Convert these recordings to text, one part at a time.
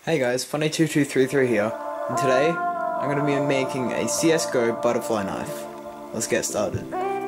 Hey guys, Funny2233 here, and today I'm going to be making a CSGO butterfly knife. Let's get started.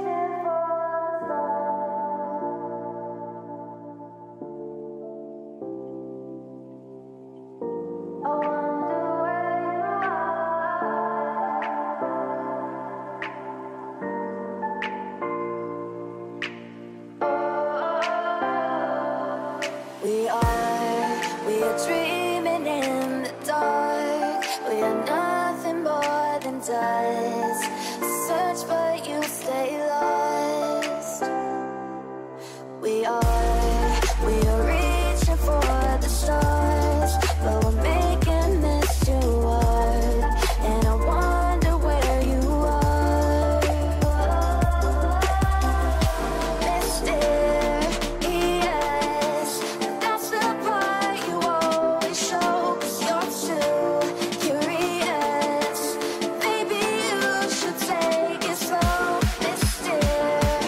We are dreaming in the dark. We are nothing more than dust. Search but you stay lost. We are reaching for the stars, but we're making this too hard. And I wonder where you are. Mysterious, that's the part you always show. 'Cause you're too curious. Maybe you should take it slow. Mysterious,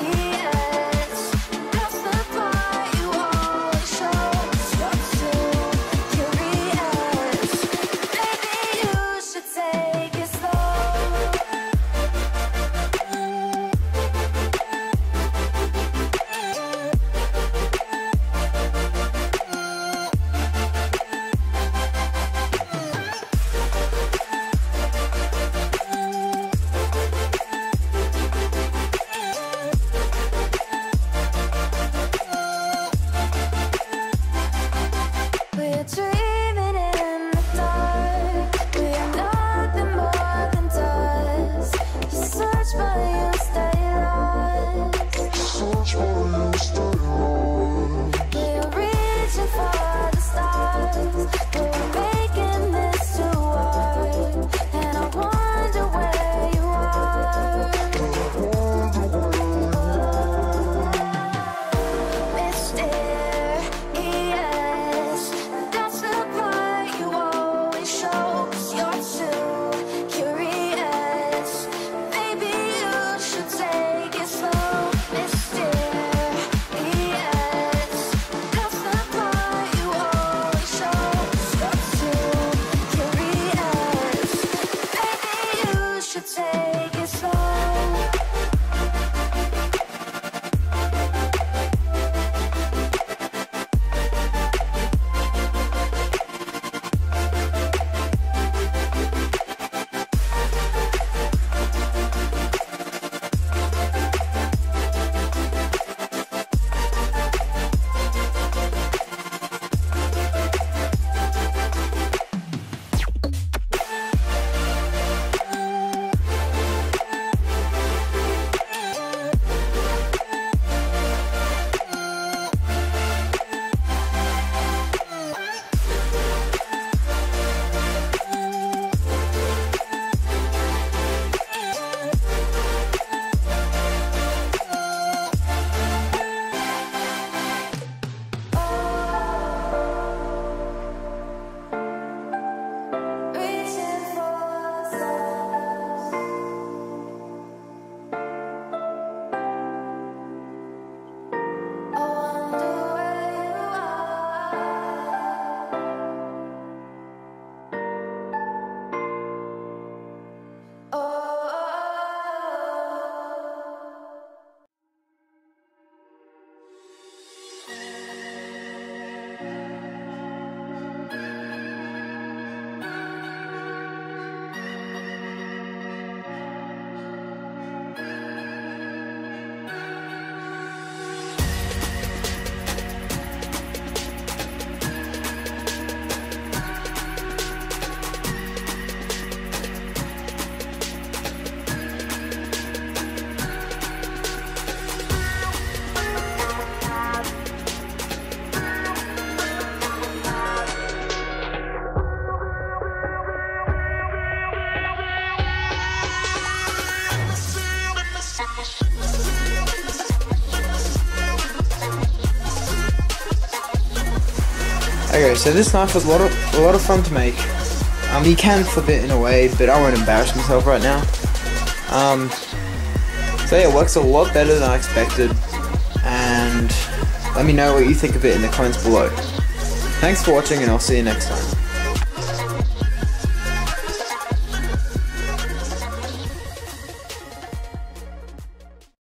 that's the part you always show. 'Cause you're too curious. Maybe you should take it slow. We're dreaming in the dark. We are nothing more than dust. You search but you stay lost. We're reaching for the stars, but we're making this too hard. And I wonder where you are. Mysterious, that's the part you always show. 'Cause you're too curious. Maybe you should take it slow. Mysterious, that's the part you always show. 'Cause you're too curious. Maybe you should take it slow. Reaching for stars. I wonder where you are. Oh. Okay, so this knife was a lot of fun to make. You can flip it in a way, but I won't embarrass myself right now. So yeah, it works a lot better than I expected, and let me know what you think of it in the comments below. Thanks for watching, and I'll see you next time.